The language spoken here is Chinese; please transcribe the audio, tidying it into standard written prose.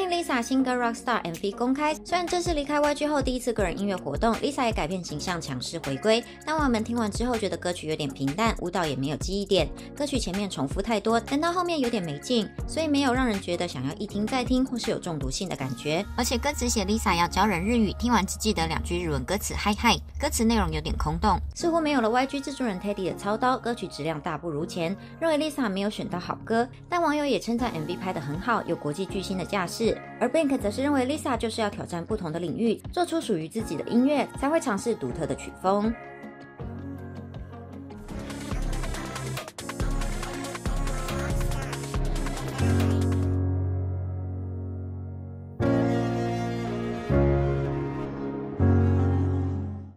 Lisa 新歌 Rockstar MV 公开，虽然这是离开 YG 后第一次个人音乐活动 ，Lisa 也改变形象，强势回归。但网友们听完之后觉得歌曲有点平淡，舞蹈也没有记忆点，歌曲前面重复太多，但到后面有点没劲，所以没有让人觉得想要一听再听或是有中毒性的感觉。而且歌词写 Lisa 要教人日语，听完只记得2句日文歌词嗨嗨，歌词内容有点空洞，似乎没有了 YG 制作人 Teddy 的操刀，歌曲质量大不如前，认为 Lisa 没有选到好歌。但网友也称赞 MV 拍得很好，有国际巨星的架势。而 Bank 则是认为 Lisa 就是要挑战不同的领域，做出属于自己的音乐，才会尝试独特的曲风。